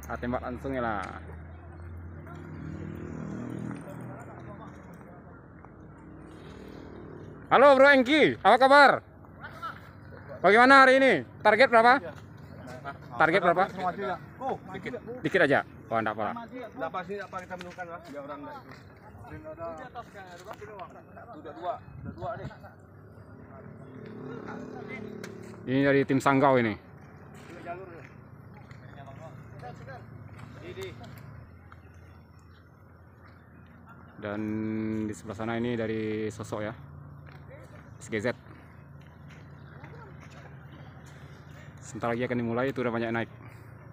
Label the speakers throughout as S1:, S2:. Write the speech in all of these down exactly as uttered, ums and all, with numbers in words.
S1: Ah, tembak langsung ya lah. Halo Bro Engki, apa kabar? Bagaimana hari ini? Target berapa? Target berapa? Dikit, dikit aja. Oh, enggak apa-apa.
S2: Enggak pasti apa kita menurunkan lah, biar orang enggak itu. Udah dua, udah dua nih.
S1: Ini dari tim Sanggau ini. Dan di sebelah sana ini dari Sosok ya, S G Z. Sebentar lagi akan dimulai, itu udah banyak naik.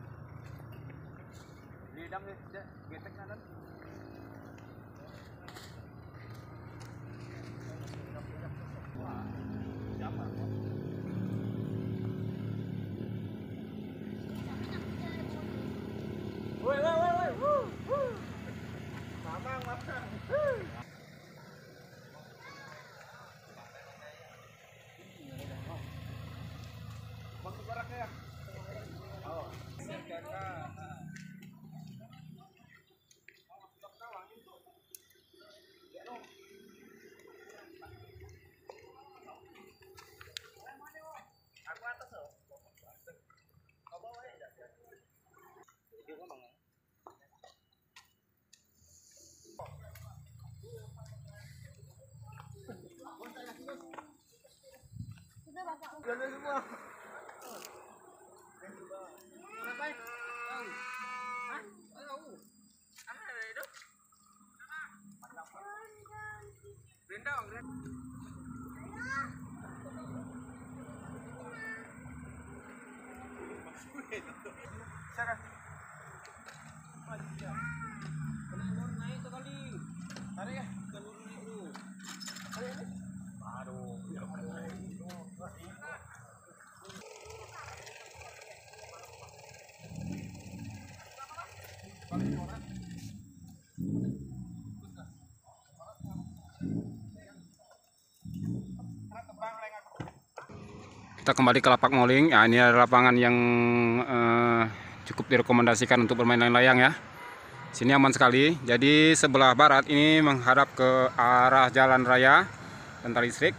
S1: Kita kembali ke lapak moling. Ya, ini adalah lapangan yang eh, cukup direkomendasikan untuk bermain layang-layang ya. Sini aman sekali. Jadi sebelah barat ini menghadap ke arah jalan raya dan tali listrik.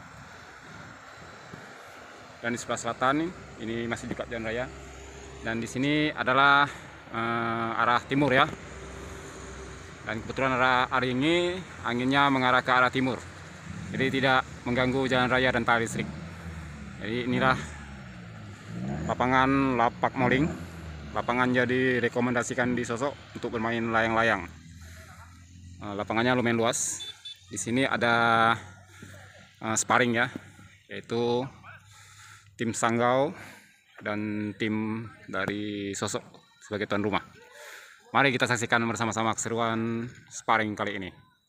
S1: Dan di sebelah selatan ini masih dekat jalan raya. Dan di sini adalah eh, arah timur ya. Dan kebetulan arah hari ini anginnya mengarah ke arah timur. Jadi tidak mengganggu jalan raya dan tali listrik. Jadi inilah lapangan lapak moling. Lapangan jadi rekomendasikan di Sosok untuk bermain layang-layang. Lapangannya lumayan luas. Di sini ada uh, sparring ya, yaitu tim Sanggau dan tim dari Sosok sebagai tuan rumah. Mari kita saksikan bersama-sama keseruan sparring kali ini.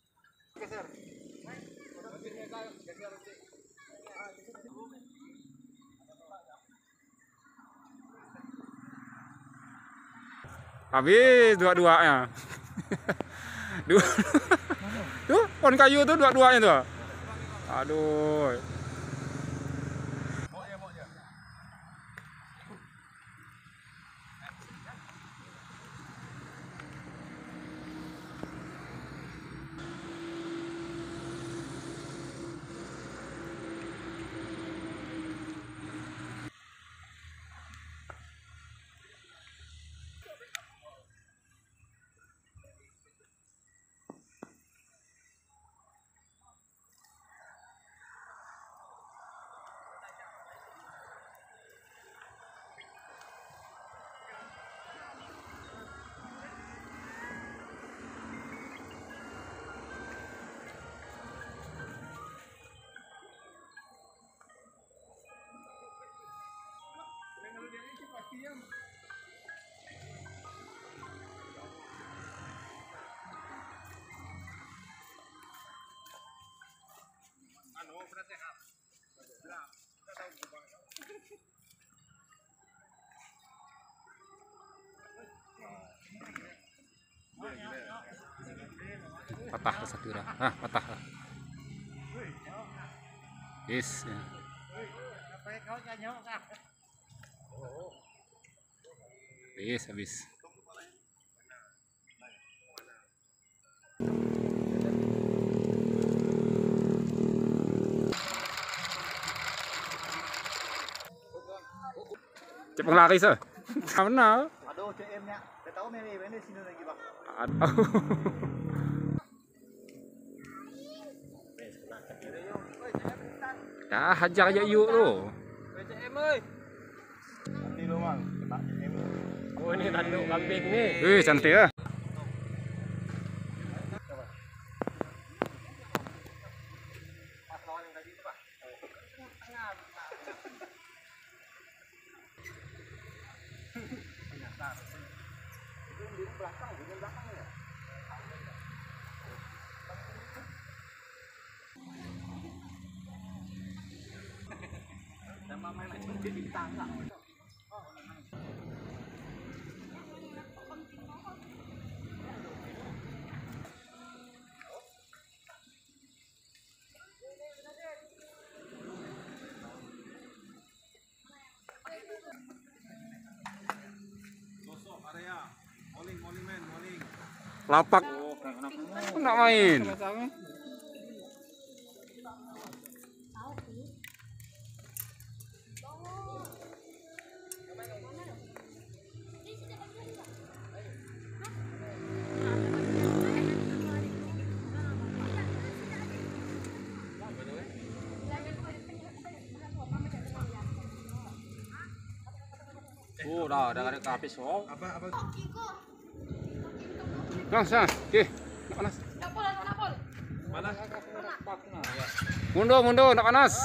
S1: Habis dua-duanya. Dua. Tuh, pohon kayu tuh dua-duanya tuh. Aduh. Patah ke satu dah. Ah, patah. Yes. Ya. Yes, habis. Cek penglari se. Mana?
S3: Aduh, C M-nya. Saya tahu Mary, ini sini lagi, Bang.
S1: Aduh. Ya, hajar aja yuk lo.
S2: C M oi.
S3: Nanti lu, Bang. Kena C M.
S2: Oh, ini tanduk kambing nih.
S1: Wih, cantik ya.
S2: Pahlawan yang tadi itu, Pak.
S1: Lapak. Nak main.
S2: Oh, dah, dah ada kapis, oh.
S3: Apa apa?
S1: Nah, sana. Oke. Nak panas.
S2: Mana?
S1: Mundur, mundur, nak panas.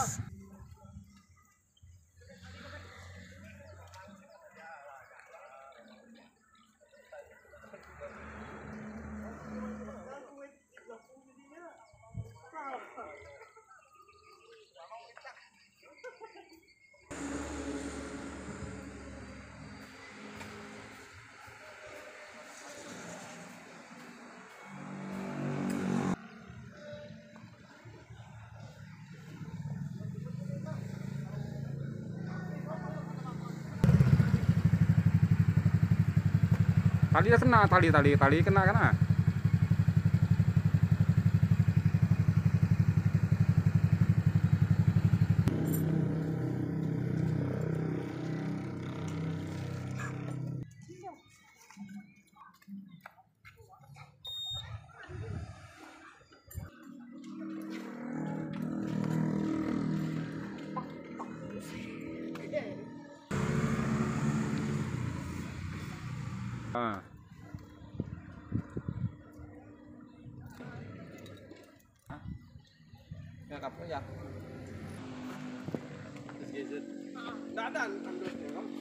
S1: Tali dah kena, tali, tali, tali kena, kena. Ah.
S2: Ya, kapal ya.
S3: Enggak ada tanduknya, Bang.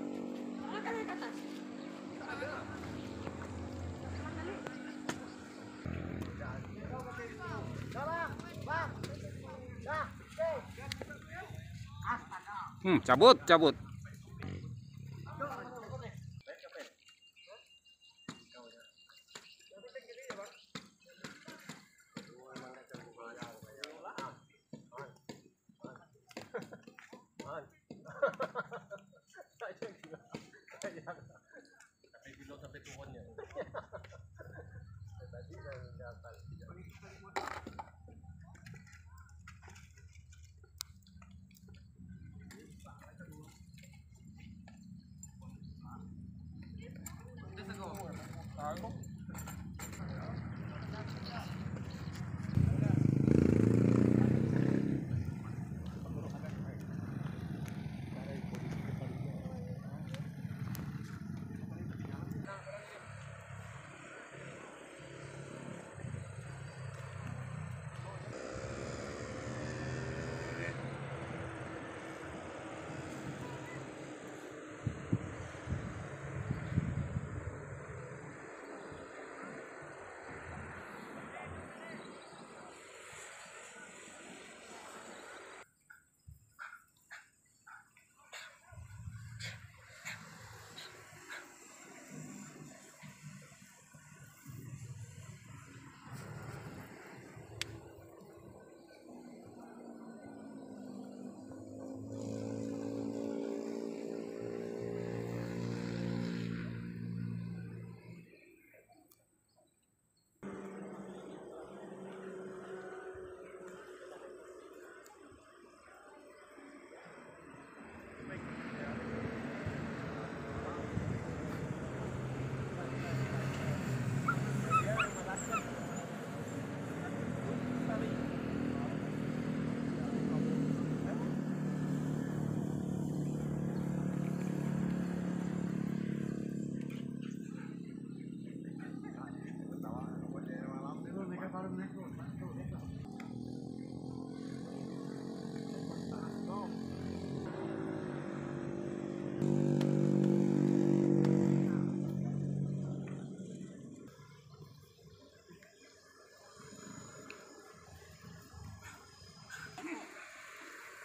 S1: Hmm, cabut, cabut.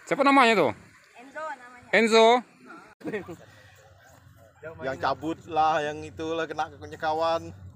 S1: Siapa namanya tuh?
S4: Enzo namanya.
S1: Enzo.
S3: Yang cabut lah, yang itulah kena kawan.